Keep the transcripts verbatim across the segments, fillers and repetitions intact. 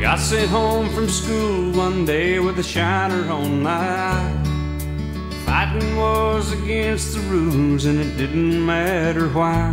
Got sent home from school one day with a shiner on my eye. Fighting was against the rules and it didn't matter why.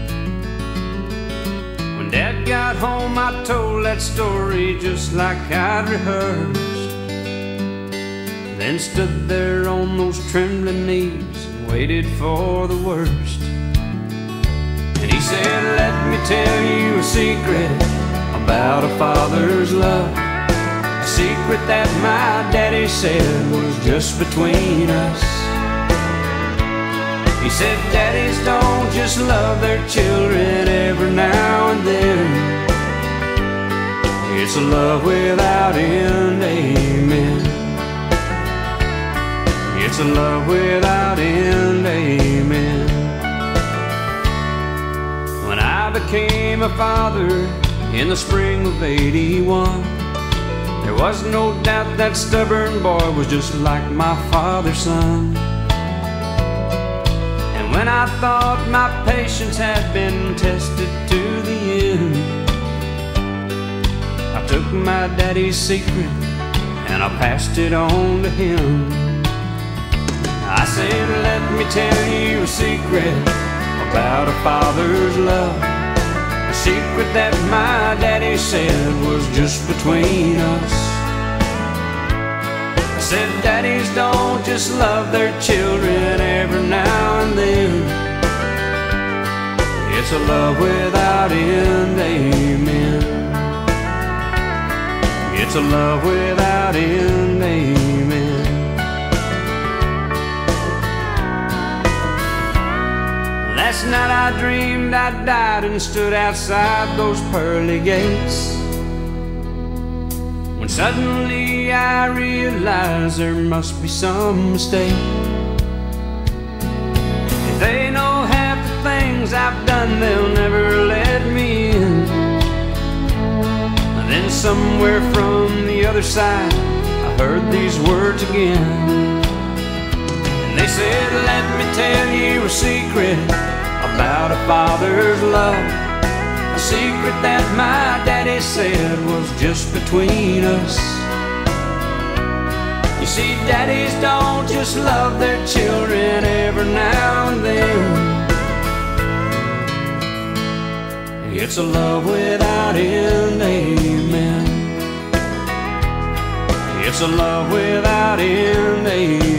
When Dad got home I told that story just like I'd rehearsed, then stood there on those trembling knees and waited for the worst. And he said, let me tell you a secret about a father's love, a secret that my daddy said was just between us. He said, daddies don't just love their children every now and then. It's a love without end, amen. It's a love without end, amen. When I became a father in the spring of eighty-one, there was no doubt that stubborn boy was just like my father's son. And when I thought my patience had been tested to the end, I took my daddy's secret and I passed it on to him. I said, let me tell you a secret about a father's love, a secret that my daddy said was just between us. I said, daddies don't just love their children every now and then. It's a love without end, amen. It's a love without end, amen. Last night I dreamed I died and stood outside those pearly gates, when suddenly I realized there must be some mistake. If they know half the things I've done, they'll never let me in. And then somewhere from the other side I heard these words again. And they said, let me tell you a secret about a father's love, a secret that my daddy said was just between us. You see, daddies don't just love their children every now and then. It's a love without end, amen. It's a love without end, amen.